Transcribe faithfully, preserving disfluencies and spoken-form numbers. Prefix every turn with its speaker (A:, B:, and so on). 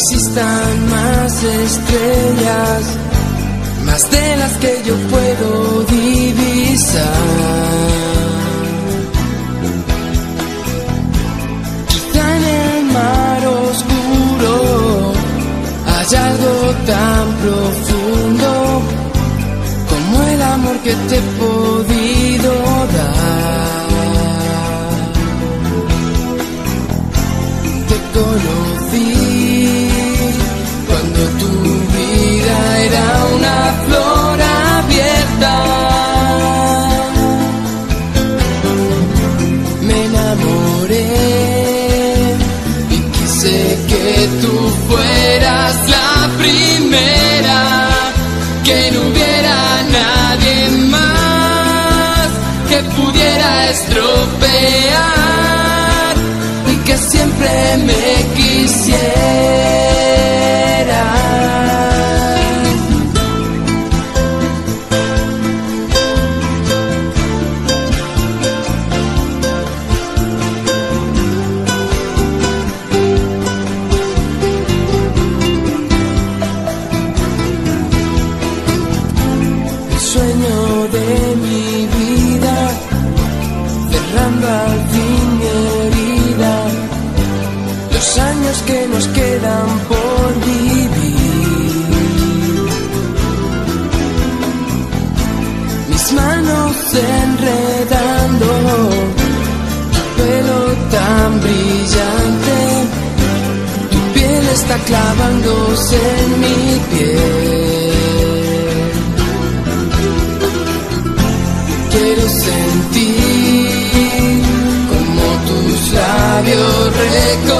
A: existan más estrellas, más de las que yo puedo divisar. Quizá en el mar oscuro hay algo tan profundo como el amor que te he podido dar. Te conocí cuando tu vida era una flor abierta. Me enamoré y quise que tú fueras la primera, que no hubiera nadie más que pudiera estropear y que siempre me quisiera. Sueño de mi vida, cerrando al fin mi herida, los años que nos quedan por vivir. Mis manos enredando tu pelo tan brillante, tu piel está clavándose en mi piel. Quiero sentir como tus labios recorren